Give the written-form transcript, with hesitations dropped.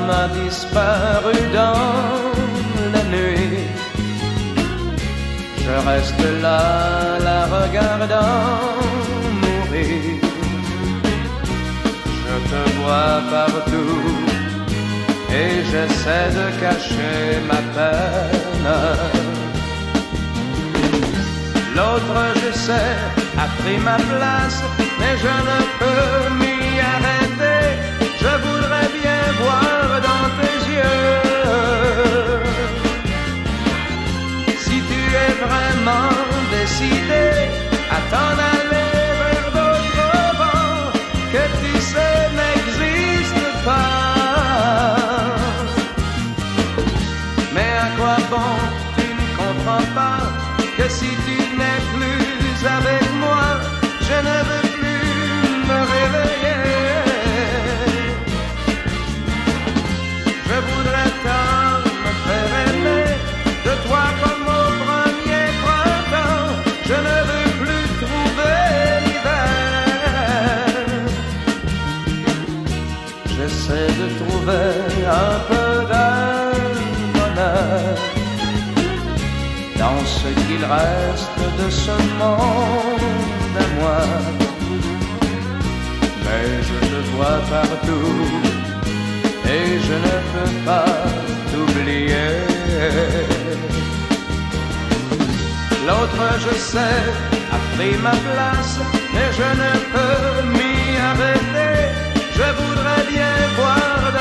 femme a disparu dans la nuit. Je reste là, la regardant mourir. Je te vois partout et j'essaie de cacher ma peine. L'autre, je sais, a pris ma place, mais je ne peux m'y arrêter. Je voudrais bien voir dans tes yeux si tu es vraiment décidé à t'en aller vers d'autres vents que tu sais n'existent pas. Mais à quoi bon, tu ne comprends pas que si tu n'es plus avec moi, je ne veux plus me réveiller. Je voudrais tant me faire aimer de toi comme au premier printemps. Je ne veux plus trouver l'hiver. J'essaie de trouver un peu d'un bonheur dans ce qu'il reste de ce monde à moi. Mais je te vois partout et je ne peux pas t'oublier. L'autre, je sais, a pris ma place, mais je ne peux m'y arrêter. Je voudrais bien voir